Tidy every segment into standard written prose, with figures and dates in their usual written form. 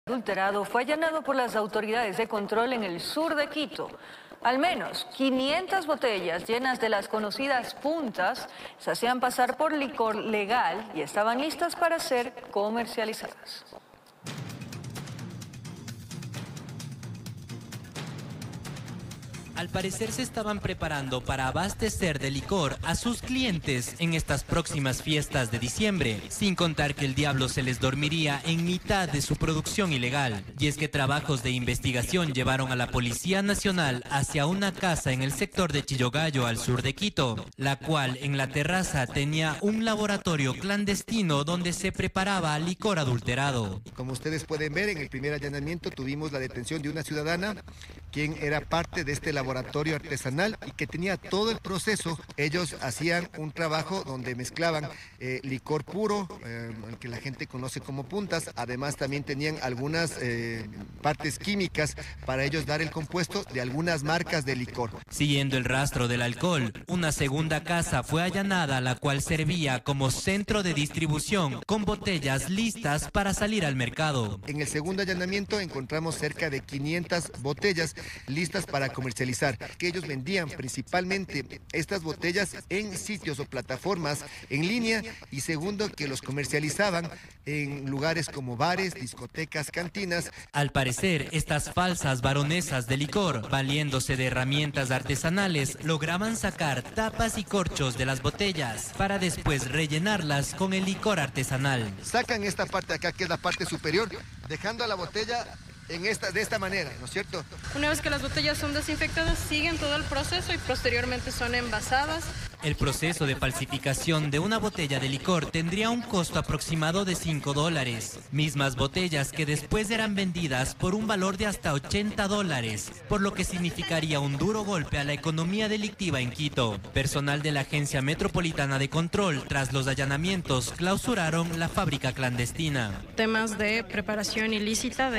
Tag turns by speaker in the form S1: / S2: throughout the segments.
S1: Adulterado fue allanado por las autoridades de control en el sur de Quito. Al menos 500 botellas llenas de las conocidas puntas se hacían pasar por licor legal y estaban listas para ser comercializadas.
S2: Al parecer se estaban preparando para abastecer de licor a sus clientes en estas próximas fiestas de diciembre, sin contar que el diablo se les dormiría en mitad de su producción ilegal. Y es que trabajos de investigación llevaron a la Policía Nacional hacia una casa en el sector de Chillogallo, al sur de Quito, la cual en la terraza tenía un laboratorio clandestino donde se preparaba licor adulterado.
S3: Como ustedes pueden ver, en el primer allanamiento tuvimos la detención de una ciudadana quien era parte de este laboratorio artesanal y que tenía todo el proceso. Ellos hacían un trabajo donde mezclaban licor puro, el que la gente conoce como puntas. Además también tenían algunas partes químicas para ellos dar el compuesto de algunas marcas de licor.
S2: Siguiendo el rastro del alcohol, una segunda casa fue allanada, la cual servía como centro de distribución con botellas listas para salir al mercado.
S3: En el segundo allanamiento encontramos cerca de 500 botellas listas para comercializar, que ellos vendían principalmente estas botellas en sitios o plataformas en línea, y segundo, que los comercializaban en lugares como bares, discotecas, cantinas.
S2: Al parecer, estas falsas baronesas de licor, valiéndose de herramientas artesanales, lograban sacar tapas y corchos de las botellas para después rellenarlas con el licor artesanal.
S3: Sacan esta parte de acá, que es la parte superior, dejando a la botella de esta manera, ¿no es cierto?
S4: Una vez que las botellas son desinfectadas, siguen todo el proceso y posteriormente son envasadas.
S2: El proceso de falsificación de una botella de licor tendría un costo aproximado de $5, mismas botellas que después eran vendidas por un valor de hasta $80, por lo que significaría un duro golpe a la economía delictiva en Quito. Personal de la Agencia Metropolitana de Control, tras los allanamientos, clausuraron la fábrica clandestina.
S4: Temas de preparación ilícita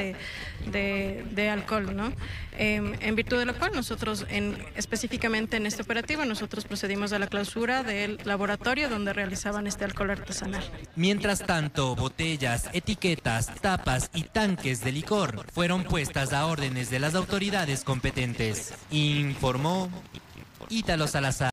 S4: de alcohol, ¿no? En virtud de lo cual nosotros, específicamente en este operativo, nosotros procedimos a la clausura del laboratorio donde realizaban este alcohol artesanal.
S2: Mientras tanto, botellas, etiquetas, tapas y tanques de licor fueron puestas a órdenes de las autoridades competentes, informó Ítalo Salazar.